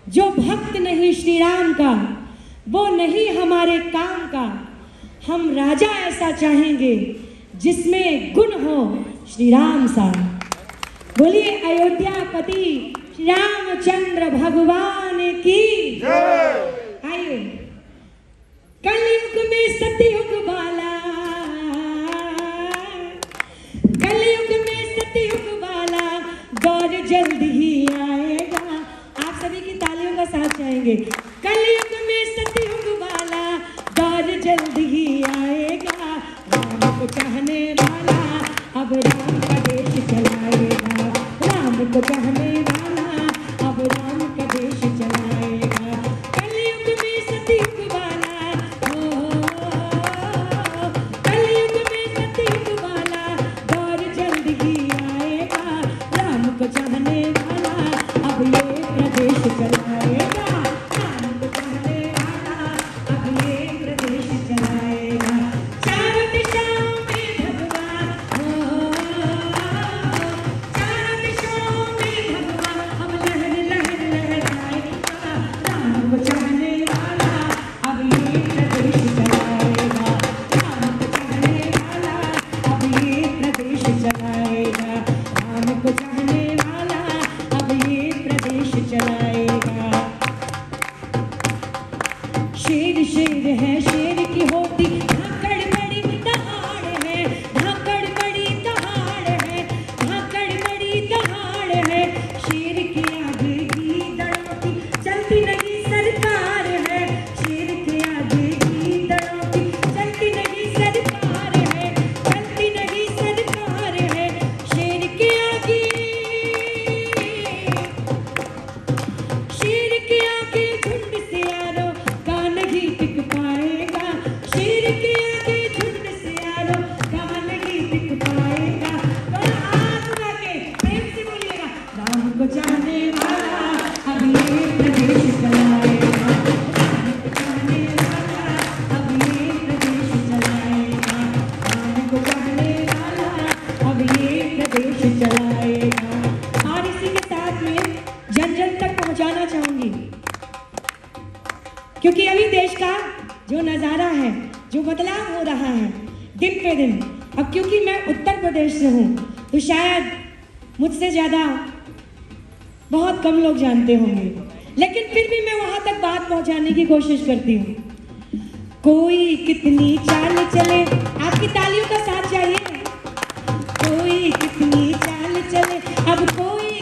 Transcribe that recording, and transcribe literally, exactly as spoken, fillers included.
जो भक्त नहीं श्री राम का वो नहीं हमारे काम का। हम राजा ऐसा चाहेंगे जिसमें गुण हो श्री राम सा। बोलिए अयोध्यापति श्री रामचंद्र भगवान की जय। आइए कलयुग में सतयुग वाला, कलयुग में सतयुग वाला दौर जल्द ही आएगा। आप सभी की तालियों का साथ चाहेंगे। कलयुग में सतयुग वाला दौर जल्द ही आएगा। राम को चाहने वाला अब राम का देश चलाएगा। राम को चाहने वाला अब राम का देश चलाएगा। कलयुग में सतयुग वाला, ओ कलयुग में सतयुग वाला दौर जल्द ही आएगा। राम को चाहने वाला अब ये प्रदेश चलाएगा। राम को चाहने वाला अब ये प्रदेश चलाएगा। चारों दिशाओं में भगवान, ओ चारों दिशाओं में भगवान अब लहर लहर लहराएगा। राम को चाहने वाला अब ये प्रदेश चलाएगा। राम को चाहने वाला अब ये प्रदेश चलाएगा। राम को चाहने वाला अब ये प्रदेश चलाएगा। शेर शेर है, शेर की होती धाकड़ बड़ी दहाड़ है। धाकड़ बड़ी दहाड़ है, धाकड़ बड़ी दहाड़ है। शेर के आगे की दड़ों की चलती नहीं सरकार है। शेर के आगे की दड़ों की चलती नहीं सरकार है। चलती नहीं सरकार है। शेर के आगे, शेर के आगे झुंड से यारो का नहीं टिक पाएगा। शेर के आगे झुंड से यारो का नहीं टिक पाएगा। और हाथ उठा के प्रेम से बोलिएगा, राम को चाहने वाला अब ये प्रदेश चलाएगा। राम को चाहने वाला अब ये प्रदेश चलाएगा। राम को चाहने वाला अब ये प्रदेश चलाएगा। और इसी के साथ में जन जन तक पहुंचाना चाहूंगी, क्योंकि अभी देश का जो नज़ारा है, जो बदलाव हो रहा है दिन पे दिन। अब क्योंकि मैं उत्तर प्रदेश से हूँ तो शायद मुझसे ज़्यादा बहुत कम लोग जानते होंगे, लेकिन फिर भी मैं वहाँ तक बात पहुँचाने की कोशिश करती हूँ। कोई कितनी चाल चले, आपकी तालियों का साथ चाहिए। कोई कितनी चाल चले अब कोई